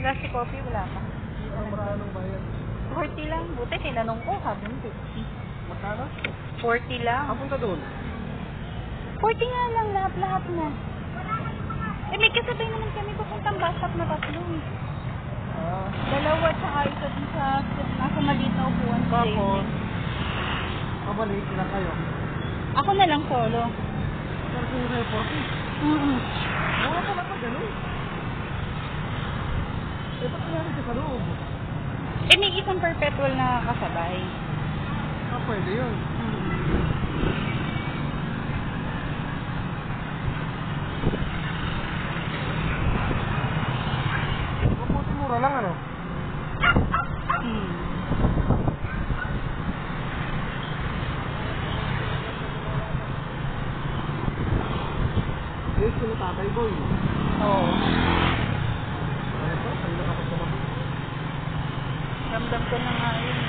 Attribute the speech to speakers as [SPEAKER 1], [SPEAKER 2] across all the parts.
[SPEAKER 1] Frosty coffee, wala pa.
[SPEAKER 2] Magkano ba yan?
[SPEAKER 1] 40 lang. Buti, tinanong ko, sabi mo 50.
[SPEAKER 2] Magkano?
[SPEAKER 1] 40 lang.
[SPEAKER 2] Kapunta doon.
[SPEAKER 1] 40 nga lang, lahat-lahat na. Eh, may kasabay naman kami pupuntang bus stop na tatlo eh. Dalawa, tsaka isa din sa nasa maliit na upuan.
[SPEAKER 2] Tapos, kabalik sila kayo.
[SPEAKER 1] Ako na lang solo.
[SPEAKER 2] Pero kung report eh. Wala pala pa gano'n. Eh, ba't nangyari siya sa loob?
[SPEAKER 1] Eh, may isang perpetual na kasabay.
[SPEAKER 2] Pwede yun. Mabuti mura lang ano? Eh, sila tatay boy.
[SPEAKER 1] Oo.
[SPEAKER 2] Ano ito? Saan na kapag tumabi?
[SPEAKER 1] Ramdam ko na nga yun.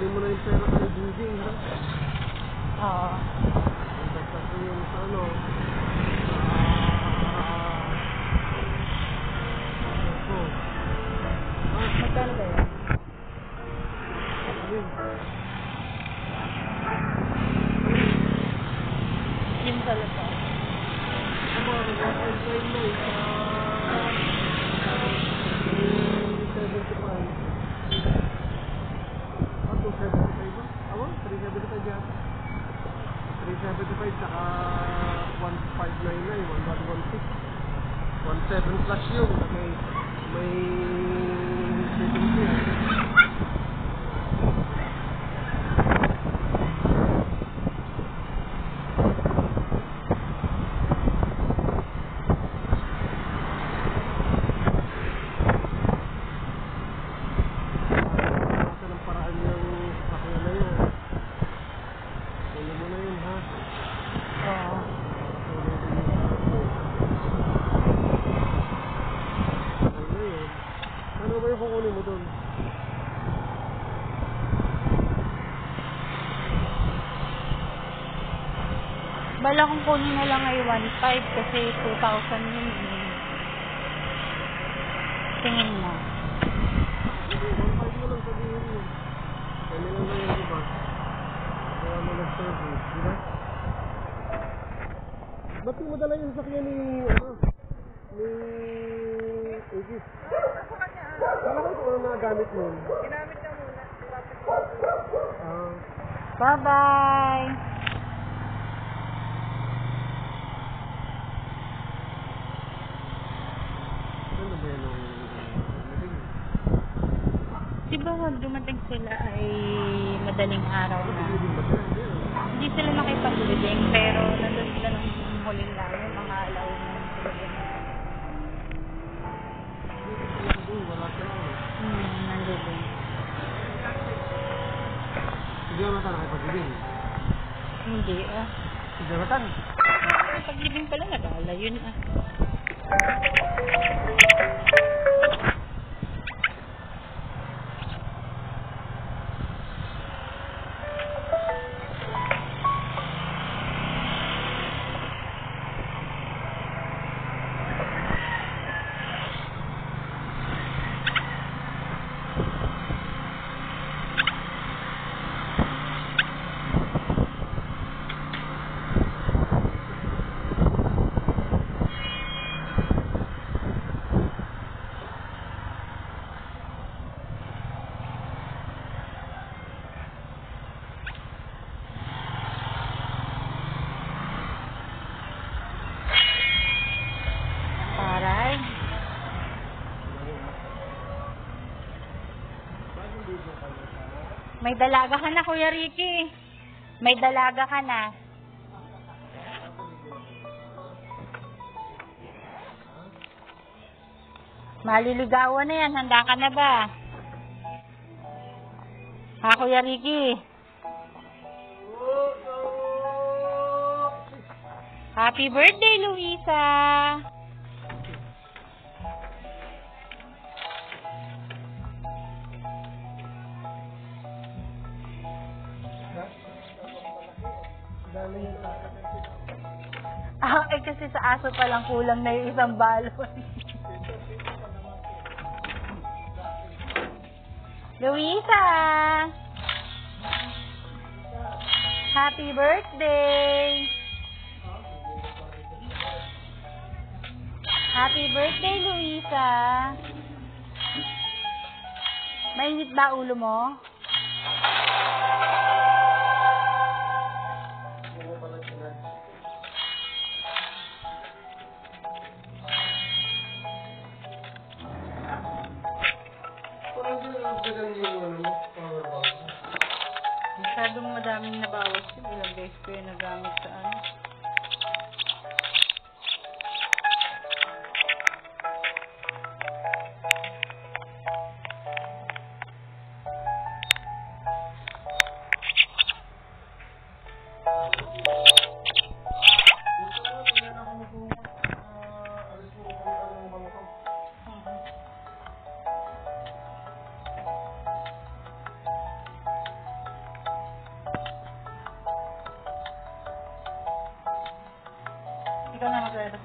[SPEAKER 2] kunin mo na yung pera kay Gigi, ha?
[SPEAKER 1] Oo.
[SPEAKER 2] Basta ko yung sa ano,
[SPEAKER 1] Magkano ba yun?
[SPEAKER 2] ayun.
[SPEAKER 1] Yung sa lupa.
[SPEAKER 2] Ano, nag-offline na eh, sa 75. 275 ba? Awan, 375 yan. 375 saka 1599, 1116. 17 plus yun. May shipping fee. Nasa ng paraan yung sasakyan na yun. Tulo mo na yun, ha?
[SPEAKER 1] Oo.
[SPEAKER 2] Ano yun? Ano ba yung kukunin mo doon?
[SPEAKER 1] Bala kong kunin na lang ay 1.5 kasi 2,000 yun. Tingin mo.
[SPEAKER 2] Hindi, 1.5 mo lang sabihin mo. Kanila na yun, diba? Kaya mo nag-service, diba? Ba't mo dala yung sasakyan ni, ano? Ni Aegis? Kala ko ito ang nagamit mo. Ginamit niya muna.
[SPEAKER 1] Bye-bye!
[SPEAKER 2] Ano ba yan ang naging?
[SPEAKER 1] Diba dumating sila ay madaling araw na.
[SPEAKER 2] Hindi ba sila? Hindi.
[SPEAKER 1] Hindi sila nakipag-living pero nandun sila nung huling namin, mga alauna ng sila.
[SPEAKER 2] Wala sila.
[SPEAKER 1] Nandun din.
[SPEAKER 2] Si Jonathan nakipag-living.
[SPEAKER 1] Hindi
[SPEAKER 2] Si Jonathan?
[SPEAKER 1] Pag-living pala nag-ala yun Paray. May dalaga ka na, Kuya Ricky. May dalaga ka na. Maliligawan na yan. Handa ka na ba? Ha, Kuya Ricky? Happy birthday, Luisa! Kasi sa aso palang kulang na yung isang balon. Luisa! Happy birthday! Happy birthday, Luisa! Mainit ba ulo mo? Masyadong madaming nabawas yun. Ilang beses ko yung nagamit sa ano. sir.